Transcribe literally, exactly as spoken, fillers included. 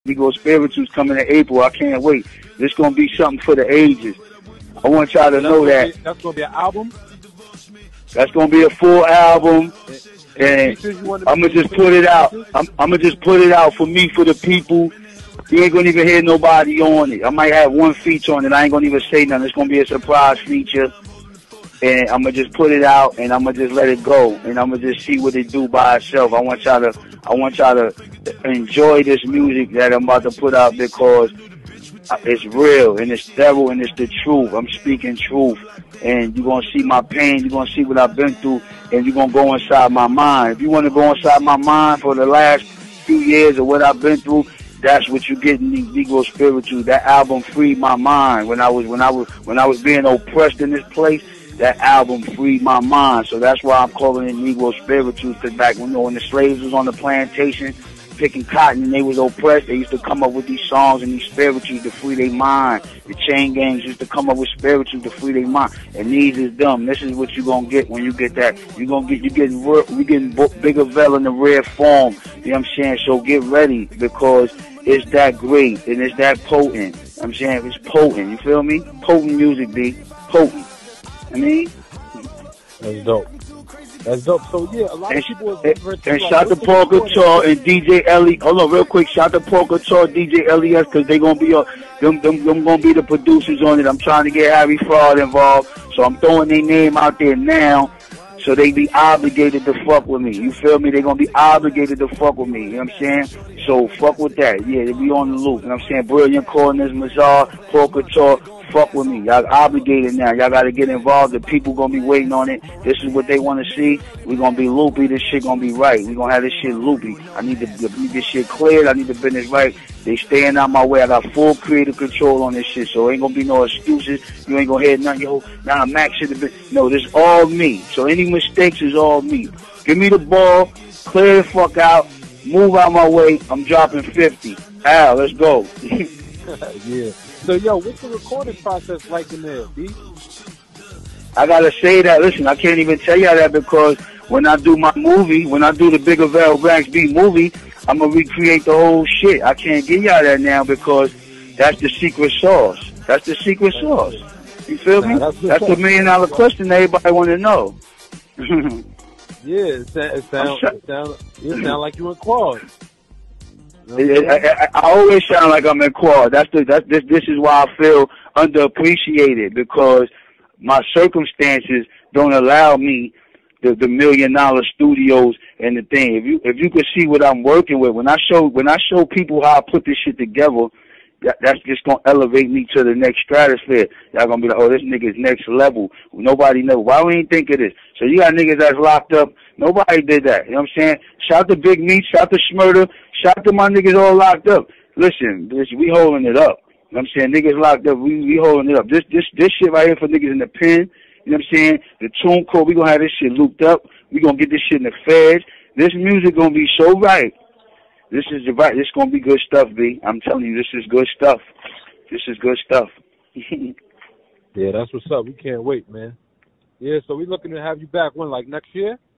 Negro Spirituals coming in April. I can't wait. This gonna be something for the ages. I want y'all to know that. Be, that's gonna be an album. That's gonna be a full album, and, and I'm gonna just put it out. I'm, I'm gonna just put it out for me, for the people. You ain't gonna even hear nobody on it. I might have one feature on it. I ain't gonna even say nothing. It's gonna be a surprise feature. And I'm gonna just put it out, and I'm gonna just let it go, and I'm gonna just see what it do by itself. I want y'all to, I want y'all to enjoy this music that I'm about to put out, because it's real and it's thorough and it's the truth. I'm speaking truth, and you're gonna see my pain. You're gonna see what I've been through, and you're gonna go inside my mind. If you want to go inside my mind for the last few years of what I've been through, that's what you get in Negro Spirituals. That album freed my mind when I was when I was when I was being oppressed in this place. That album freed my mind, so that's why I'm calling it Negro Spirituals. Because back when, you know, when the slaves was on the plantation picking cotton and they was oppressed, they used to come up with these songs and these spirituals to free their mind. The chain gangs used to come up with spirituals to free their mind. And these is them. This is what you gonna get when you get that. You gonna get you getting we getting Biggavelli in the rare form. You know what I'm saying? So get ready, because it's that great and it's that potent. You know what I'm saying? It's potent. You feel me? Potent music, B. Potent. I mean, that's dope. That's dope. So yeah, a lot and, of people. And, and, and shout to Paul Couture and D J Elyes. Hold on, real quick. Shout to Paul Couture, D J Elyes, because they gonna be uh, them, them, them gonna be the producers on it. I'm trying to get Harry Fraud involved, so I'm throwing their name out there now, so they be obligated to fuck with me. You feel me? They gonna be obligated to fuck with me. You know what I'm saying? So fuck with that. Yeah, they be on the loop. You know what I'm saying? Brilliant Corners, Masar, Paul Couture. Fuck with me. Y'all obligated now. Y'all got to get involved. The people going to be waiting on it. This is what they want to see. we going to be loopy. This shit going to be right. we going to have this shit loopy. I need, to, I need this shit cleared. I need the business right. They staying out my way. I got full creative control on this shit, so ain't going to be no excuses. You ain't going to hear nothing. Yo, nah, Max should have been. No, this all me. So any mistakes is all me. Give me the ball. Clear the fuck out. Move out my way. I'm dropping fifty. Al, let's go. Yeah. So, yo, what's the recording process like in there, B? I gotta say that. Listen, I can't even tell y'all that, because when I do my movie, when I do the Biggavelli Banks B movie, I'm gonna recreate the whole shit. I can't give y'all that now, because that's the secret sauce. That's the secret sauce. You feel me? Nah, that's that's the million dollar question everybody want to know. Yeah, it, it sounds it sound, it sound like you in quad. I, I, I always sound like I'm in quad. That's the that's this this is why I feel underappreciated, because my circumstances don't allow me the the million dollar studios and the thing. If you if you could see what I'm working with, when I show when I show people how I put this shit together, that, that's just gonna elevate me to the next stratosphere. Y'all gonna be like, oh, this nigga's next level. Nobody knows. Why we ain't think of this? So you got niggas that's locked up. Nobody did that. You know what I'm saying? Shout to Big Meat, shout to Schmurder, shout to my niggas all locked up. Listen, this, we holding it up. You know what I'm saying? Niggas locked up, we we holding it up. This this this shit right here for niggas in the pen. You know what I'm saying? The tune code, we gonna have this shit looped up. We gonna get this shit in the feds. This music gonna be so right. This is the right. This gonna be good stuff, B. I'm telling you, this is good stuff. This is good stuff. Yeah, that's what's up. We can't wait, man. Yeah, so we looking to have you back when, like next year?